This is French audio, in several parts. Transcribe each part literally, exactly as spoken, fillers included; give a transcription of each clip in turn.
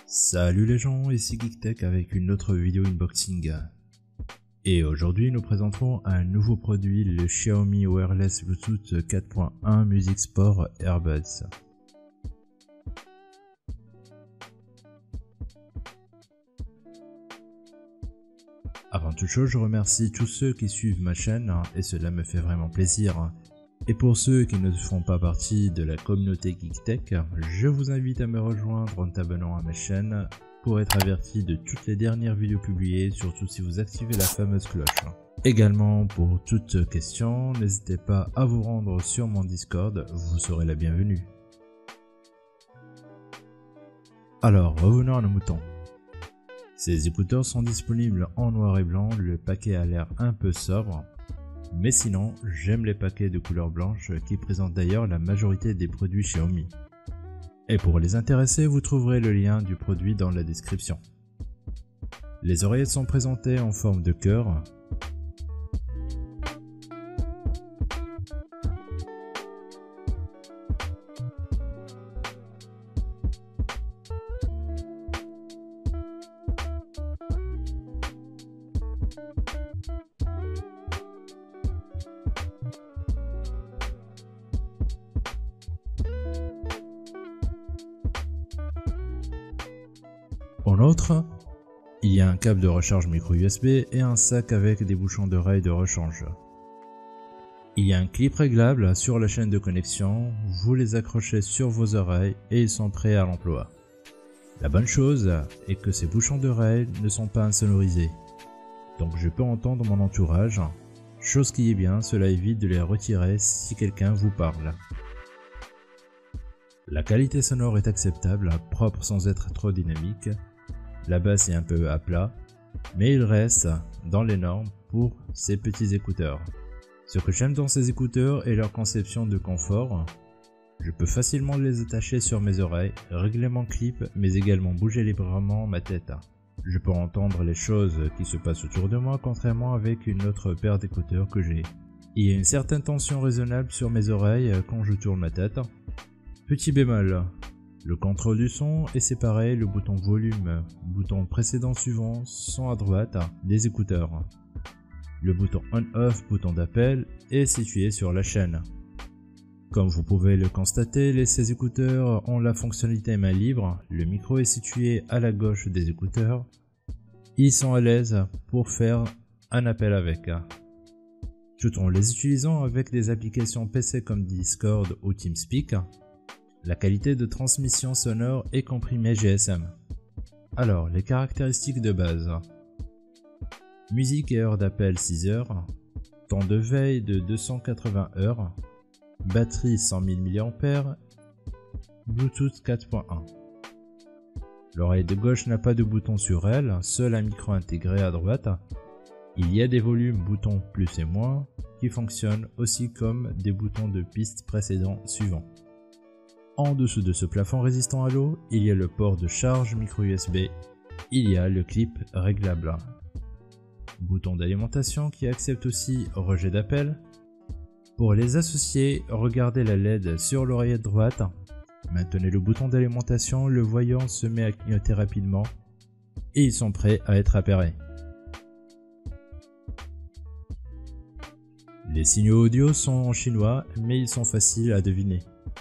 Salut les gens, ici GeekTech avec une autre vidéo unboxing. Et aujourd'hui nous présenterons un nouveau produit, le Xiaomi Wireless Bluetooth quatre point un Music Sport Earbuds. Avant toute chose, je remercie tous ceux qui suivent ma chaîne et cela me fait vraiment plaisir. Et pour ceux qui ne font pas partie de la communauté GeekTech, je vous invite à me rejoindre en t'abonnant à ma chaîne pour être averti de toutes les dernières vidéos publiées, surtout si vous activez la fameuse cloche. Également, pour toute question, n'hésitez pas à vous rendre sur mon Discord, vous serez la bienvenue. Alors, revenons à nos moutons. Ces écouteurs sont disponibles en noir et blanc, le paquet a l'air un peu sobre. Mais sinon, j'aime les paquets de couleur blanche qui présentent d'ailleurs la majorité des produits Xiaomi. Et pour les intéressés, vous trouverez le lien du produit dans la description. Les oreillettes sont présentées en forme de cœur. En outre, il y a un câble de recharge micro U S B et un sac avec des bouchons d'oreille de rechange. Il y a un clip réglable sur la chaîne de connexion, vous les accrochez sur vos oreilles et ils sont prêts à l'emploi. La bonne chose est que ces bouchons d'oreille ne sont pas insonorisés, donc je peux entendre mon entourage, chose qui est bien, cela évite de les retirer si quelqu'un vous parle. La qualité sonore est acceptable, propre sans être trop dynamique. La basse est un peu à plat, mais il reste dans les normes pour ces petits écouteurs. Ce que j'aime dans ces écouteurs est leur conception de confort. Je peux facilement les attacher sur mes oreilles, régler mon clip, mais également bouger librement ma tête. Je peux entendre les choses qui se passent autour de moi, contrairement avec une autre paire d'écouteurs que j'ai. Il y a une certaine tension raisonnable sur mes oreilles quand je tourne ma tête. Petit bémol. Le contrôle du son est séparé, le bouton volume, bouton précédent suivant sont à droite des écouteurs. Le bouton on-off, bouton d'appel, est situé sur la chaîne. Comme vous pouvez le constater, les, ces écouteurs ont la fonctionnalité main libre, le micro est situé à la gauche des écouteurs. Ils sont à l'aise pour faire un appel avec. Tout en les utilisant avec des applications P C comme Discord ou TeamSpeak. La qualité de transmission sonore est comprimée G S M. Alors, les caractéristiques de base. Musique et heure d'appel six heures. Temps de veille de deux cent quatre-vingts heures. Batterie cent mille milliampères. Bluetooth quatre point un. L'oreille de gauche n'a pas de bouton sur elle, seul un micro intégré à droite. Il y a des volumes boutons plus et moins qui fonctionnent aussi comme des boutons de piste précédent suivant. En dessous de ce plafond résistant à l'eau, il y a le port de charge micro U S B, il y a le clip réglable. Bouton d'alimentation qui accepte aussi rejet d'appel. Pour les associer, regardez la L E D sur l'oreillette droite. Maintenez le bouton d'alimentation, le voyant se met à clignoter rapidement et ils sont prêts à être appairés. Les signaux audio sont en chinois, mais ils sont faciles à deviner.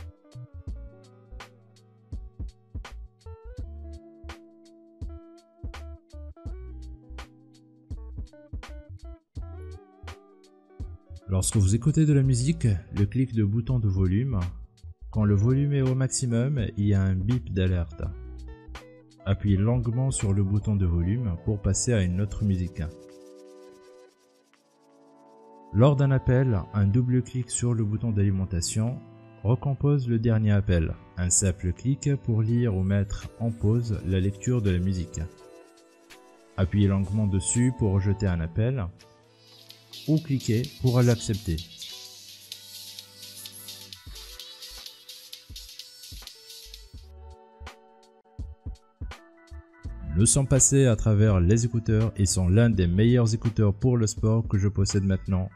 Lorsque vous écoutez de la musique, le clic de bouton de volume. Quand le volume est au maximum, il y a un bip d'alerte. Appuyez longuement sur le bouton de volume pour passer à une autre musique. Lors d'un appel, un double clic sur le bouton d'alimentation recompose le dernier appel. Un simple clic pour lire ou mettre en pause la lecture de la musique. Appuyez longuement dessus pour rejeter un appel. Ou cliquez pour l'accepter. Nous sommes passés à travers les écouteurs et sont l'un des meilleurs écouteurs pour le sport que je possède maintenant.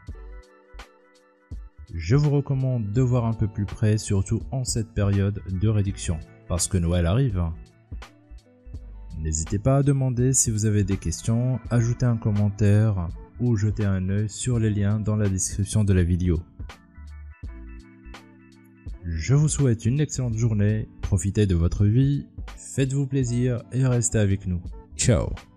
Je vous recommande de voir un peu plus près, surtout en cette période de réduction, parce que Noël arrive. N'hésitez pas à demander si vous avez des questions, ajouter un commentaire ou jeter un œil sur les liens dans la description de la vidéo. Je vous souhaite une excellente journée, profitez de votre vie, faites-vous plaisir et restez avec nous. Ciao!